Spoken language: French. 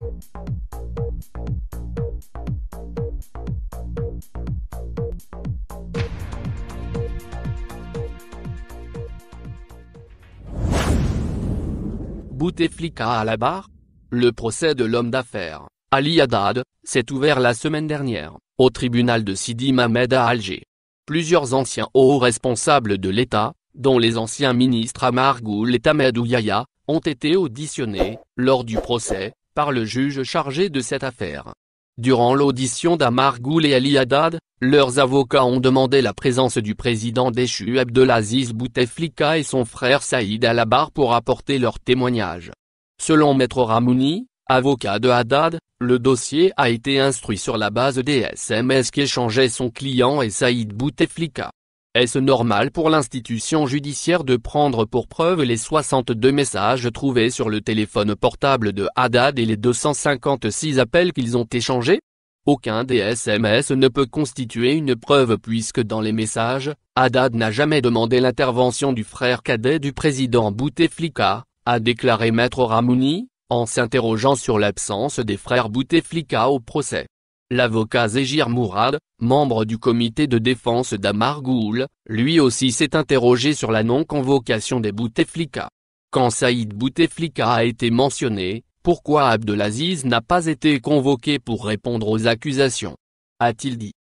Bouteflika à la barre? Le procès de l'homme d'affaires, Ali Haddad, s'est ouvert la semaine dernière, au tribunal de Sidi Mamed à Alger. Plusieurs anciens hauts responsables de l'État, dont les anciens ministres Ammar Goul et Ahmed Yahya, ont été auditionnés, lors du procès, par le juge chargé de cette affaire. Durant l'audition d'Ammar Goul et Ali Haddad, leurs avocats ont demandé la présence du président déchu Abdelaziz Bouteflika et son frère Saïd Al-Abbar pour apporter leur témoignage. Selon Maître Ramouni, avocat de Haddad, le dossier a été instruit sur la base des SMS qu'échangeaient son client et Saïd Bouteflika. Est-ce normal pour l'institution judiciaire de prendre pour preuve les 62 messages trouvés sur le téléphone portable de Haddad et les 256 appels qu'ils ont échangés? Aucun des SMS ne peut constituer une preuve puisque dans les messages, Haddad n'a jamais demandé l'intervention du frère cadet du président Bouteflika, a déclaré Maître Ramouni, en s'interrogeant sur l'absence des frères Bouteflika au procès. L'avocat Zéhir Mourad, membre du comité de défense d'Ammar Goul, lui aussi s'est interrogé sur la non-convocation des Bouteflika. Quand Saïd Bouteflika a été mentionné, pourquoi Abdelaziz n'a pas été convoqué pour répondre aux accusations? A-t-il dit.